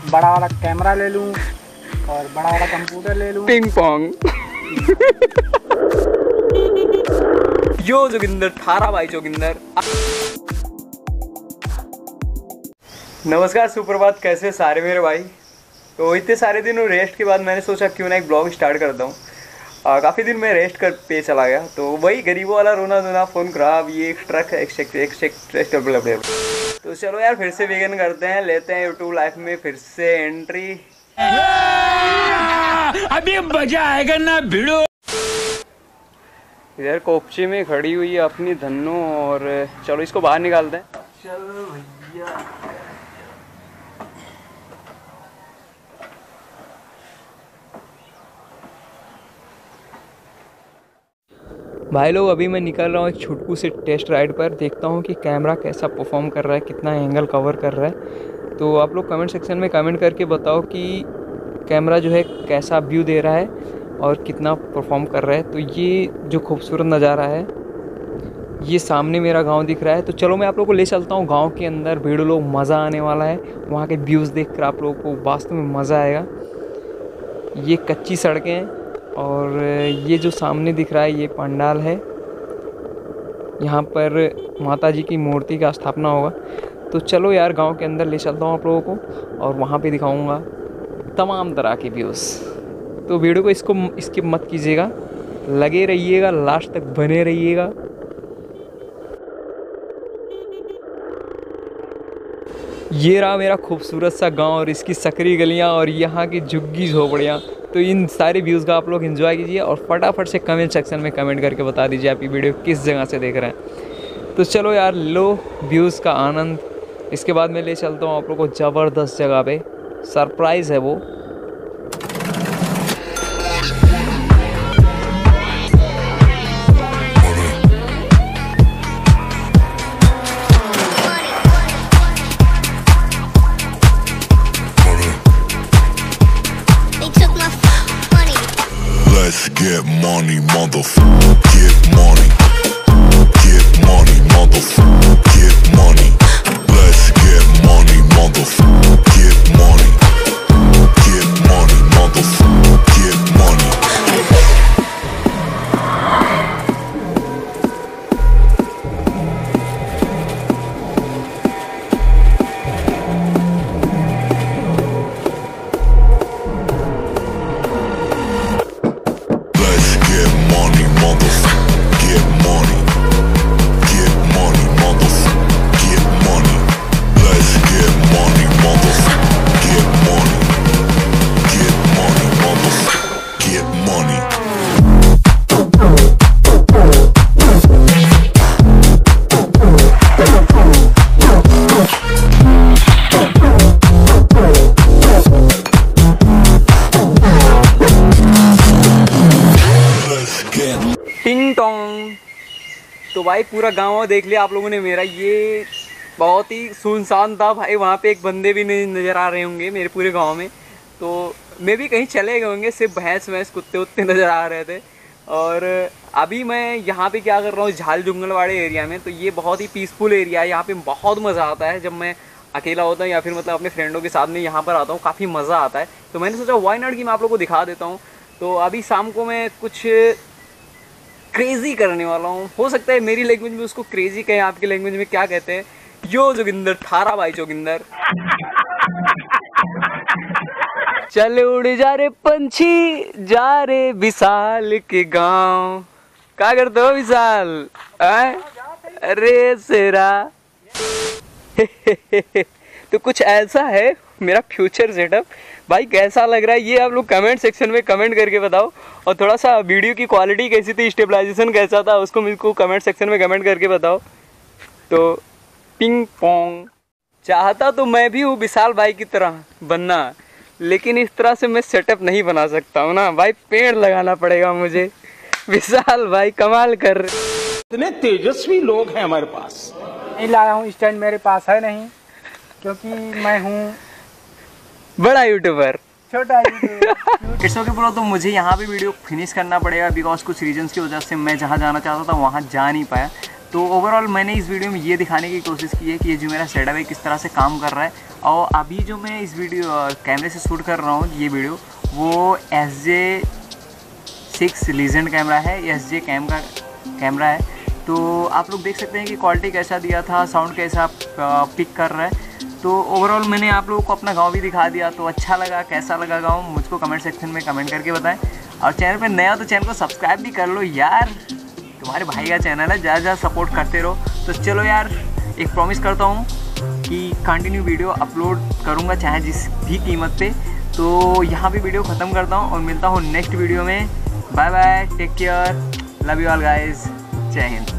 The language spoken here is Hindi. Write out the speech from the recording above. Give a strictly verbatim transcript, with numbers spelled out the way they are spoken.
बड़ा वाला कैमरा ले लूँ और बड़ा वाला कंप्यूटर ले लूँ। Ping pong. यो जोगिंदर थारा भाई जोगिंदर। नमस्कार सुप्रभात, कैसे सारे मेरे भाई। तो इतने सारे दिनों रेस्ट के बाद मैंने सोचा क्यों ना एक ब्लॉग स्टार्ट करता हूँ। काफ़ी दिन में रेस्ट कर पे चला गया, तो वही गरीबों वाला रोना धोना, फ़ोन खराब, ये एक ट्रक एक। तो चलो यार फिर से बिगिन करते हैं, लेते हैं यूट्यूब लाइफ में फिर से एंट्री। अभी मजा आएगा ना भिड़ो। इधर कोपची में खड़ी हुई है अपनी धन्नो, और चलो इसको बाहर निकालते हैं। चलो भैया भाई लोग, अभी मैं निकल रहा हूँ एक छुटकू से टेस्ट राइड पर। देखता हूँ कि कैमरा कैसा परफॉर्म कर रहा है, कितना एंगल कवर कर रहा है। तो आप लोग कमेंट सेक्शन में कमेंट करके बताओ कि कैमरा जो है कैसा व्यू दे रहा है और कितना परफॉर्म कर रहा है। तो ये जो खूबसूरत नज़ारा है, ये सामने मेरा गांव दिख रहा है। तो चलो मैं आप लोगों को ले चलता हूँ गांव के अंदर। भीड़ लोग मज़ा आने वाला है, वहाँ के व्यूज़ देख कर आप लोगों को वास्तव में मज़ा आएगा। ये कच्ची सड़कें हैं और ये जो सामने दिख रहा है ये पंडाल है। यहाँ पर माता जी की मूर्ति का स्थापना होगा। तो चलो यार गांव के अंदर ले चलता हूँ आप लोगों को और वहाँ पे दिखाऊंगा तमाम तरह के व्यूज़। तो वीडियो को इसको स्किप मत कीजिएगा, लगे रहिएगा, लास्ट तक बने रहिएगा। ये रहा मेरा खूबसूरत सा गांव और इसकी सकरी गलियां और यहाँ की झुग्गी झोपड़ियाँ। तो इन सारे व्यूज़ का आप लोग एंजॉय कीजिए और फटाफट से कमेंट सेक्शन में कमेंट करके बता दीजिए आप ये वीडियो किस जगह से देख रहे हैं। तो चलो यार लो व्यूज़ का आनंद। इसके बाद मैं ले चलता हूँ आप लोग को ज़बरदस्त जगह पे, सरप्राइज़ है वो। Let's get money, motherfucker. Get money. Get money, motherfucker. Get money. Let's get money, motherfucker. Get money. Get money, motherfucker. Get money. टिंग टोंग। तो भाई पूरा गांव देख लिया आप लोगों ने मेरा। ये बहुत ही सुनसान था भाई, वहाँ पे एक बंदे भी नहीं नज़र आ रहे होंगे मेरे पूरे गांव में। तो मैं भी कहीं चले गए होंगे, सिर्फ भैंस भैंस कुत्ते उत्ते नज़र आ रहे थे। और अभी मैं यहाँ पे क्या कर रहा हूँ, झाल जंगलवाड़े एरिया में। तो ये बहुत ही पीसफुल एरिया है, यहाँ पे बहुत मज़ा आता है। जब मैं अकेला होता हूँ या फिर मतलब अपने फ्रेंडों के साथ में यहाँ पर आता हूँ, काफ़ी मज़ा आता है। तो मैंने सोचा वाई नॉट कि मैं आप लोगों को दिखा देता हूँ। तो अभी शाम को मैं कुछ क्रेजी करने वाला हूँ। हो सकता है मेरी लैंग्वेज में उसको क्रेजी कहें, आपकी लैंग्वेज में क्या कहते हैं। यो जोगिंदर थारा भाई जोगिंदर। चल उड़ जा रे पंछी, जा रे विशाल के गांव। क्या करते हो विशाल? अरे सेरा। तो कुछ ऐसा है मेरा फ्यूचर सेटअप। भाई कैसा लग रहा है ये आप लोग कमेंट सेक्शन में कमेंट करके बताओ। और थोड़ा सा वीडियो की क्वालिटी कैसी थी, स्टेबलाइजेशन कैसा था, उसको मुझको कमेंट सेक्शन में कमेंट करके बताओ। तो पिंग पोंग। चाहता तो मैं भी हूँ विशाल भाई की तरह बनना, लेकिन इस तरह से मैं सेटअप नहीं बना सकता हूँ ना भाई, पेड़ लगाना पड़ेगा मुझे। विशाल भाई कमाल कर। इतने तेजस्वी लोग हैं हमारे पास। नहीं लाया हूँ, स्टैंड मेरे पास है नहीं, क्योंकि मैं हूँ बड़ा यूट्यूबर, छोटा यूट्यूबर। It's okay bro. तो मुझे यहाँ पे वीडियो फिनिश करना पड़ेगा बिकॉज कुछ रीजंस की वजह से मैं जहाँ जाना चाहता था वहाँ जा नहीं पाया। तो ओवरऑल मैंने इस वीडियो में ये दिखाने की कोशिश की है कि ये जो मेरा सेटअप है किस तरह से काम कर रहा है और अभी जो मैं इस वीडियो कैमरे से शूट कर रहा हूँ ये वीडियो, वो S J six legend camera है, एस जे कैम का कैमरा है। तो आप लोग देख सकते हैं कि क्वालिटी कैसा दिया था, साउंड कैसा पिक कर रहा है। तो ओवरऑल मैंने आप लोगों को अपना गांव भी दिखा दिया। तो अच्छा लगा, कैसा लगा गांव, मुझको कमेंट सेक्शन में कमेंट करके बताएं। और चैनल पे नया तो चैनल को सब्सक्राइब भी कर लो यार, तुम्हारे भाई का चैनल है, ज़्यादा ज़्यादा सपोर्ट करते रहो। तो चलो यार, एक प्रॉमिस करता हूँ कि कंटिन्यू वीडियो अपलोड करूँगा चाहे जिस भी कीमत पे। तो यहाँ पे वीडियो ख़त्म करता हूँ और मिलता हूँ नेक्स्ट वीडियो में। Bye bye, take care, love you all guys, जय हिंद।